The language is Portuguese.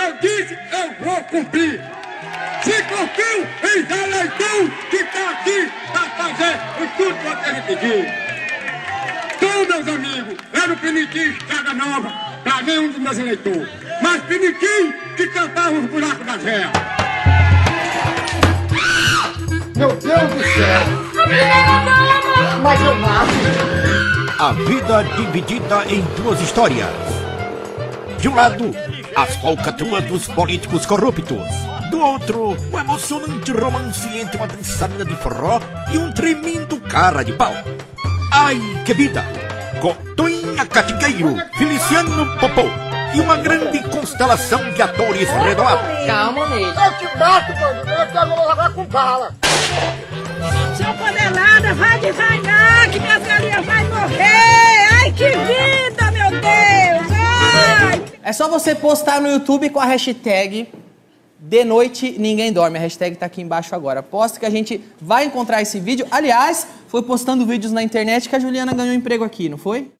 eu disse, eu vou cumprir. Se confio em Zé Leitão, que está aqui para fazer o tudo que ele pediu. Então, meus amigos, era o Piniquim Estrada Nova, para ver um dos meus eleitores. Mas Piniquim que cantava os buracos da Zé. Meu Deus do céu! Mas eu mato! A vida dividida em duas histórias. De um lado, as falcatruas dos políticos corruptos. Do outro, um emocionante romance entre uma dançarina de forró e um tremendo cara de pau. Ai, que vida! Com Toinha Catigueiro, Feliciano Popô e uma grande constelação de atores renomados. Calma, Ney. Eu te mato, bandido! Eu quero levar com bala! Seu panelada, vai devagar, que minhas galinhas vai morrer! Ai, que vida, meu Deus! Ai! É só você postar no YouTube com a hashtag De Noite Ninguém Dorme. A hashtag tá aqui embaixo agora. Posta que a gente vai encontrar esse vídeo. Aliás, foi postando vídeos na internet que a Juliana ganhou emprego aqui, não foi?